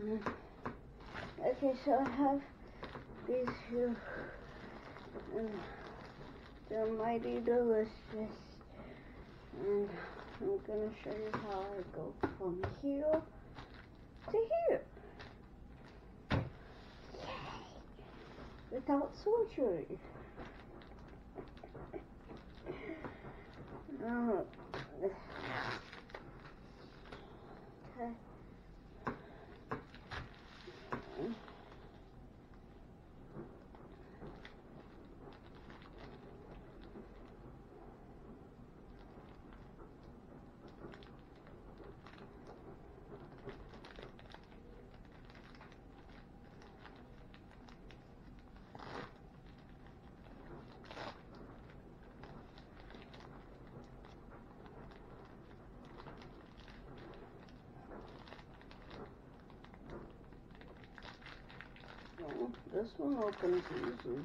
Okay, so I have these two, and they're mighty delicious, and I'm gonna show you how I go from here to here. Yay! Without surgery. Okay. Well, this one opens easy.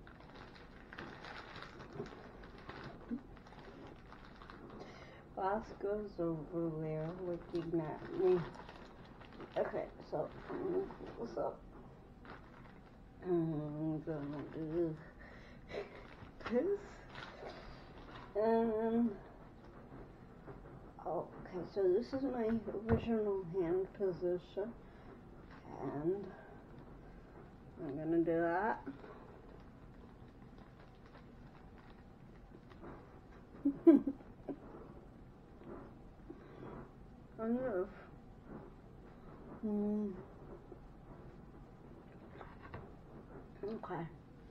Oscar's over there looking at me. Okay, so I'm gonna pull this up. I'm gonna do this. And okay, so this is my original hand position. And I'm gonna do that. Enough. Okay.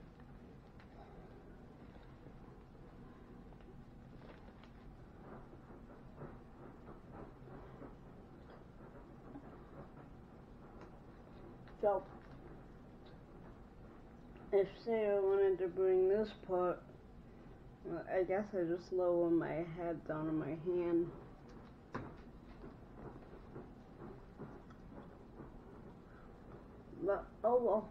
So, if say I wanted to bring this part, well, I guess I just lower my head down on my hand. But, oh well.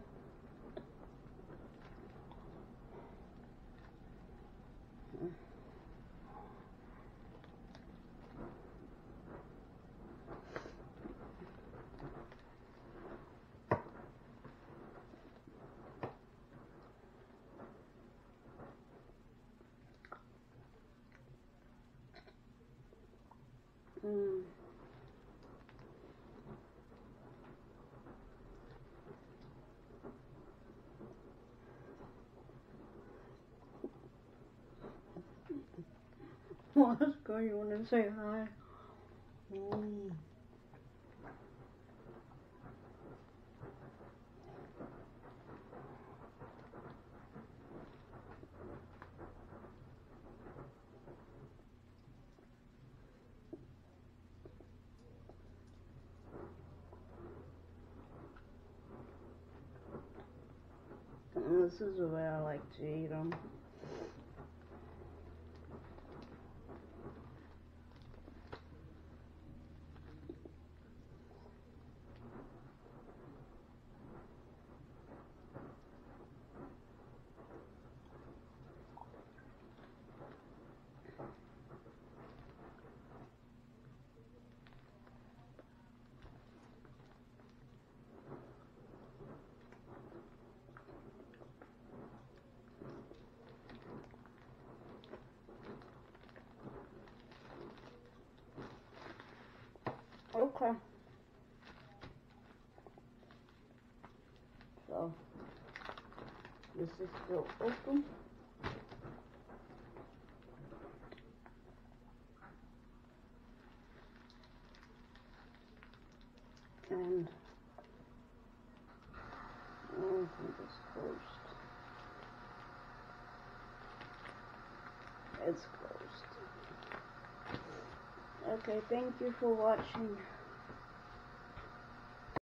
Oscar, you want to say hi? This is the way I like to eat them. Okay. So, this is still open. And I think it's closed. It's closed. Okay, thank you for watching.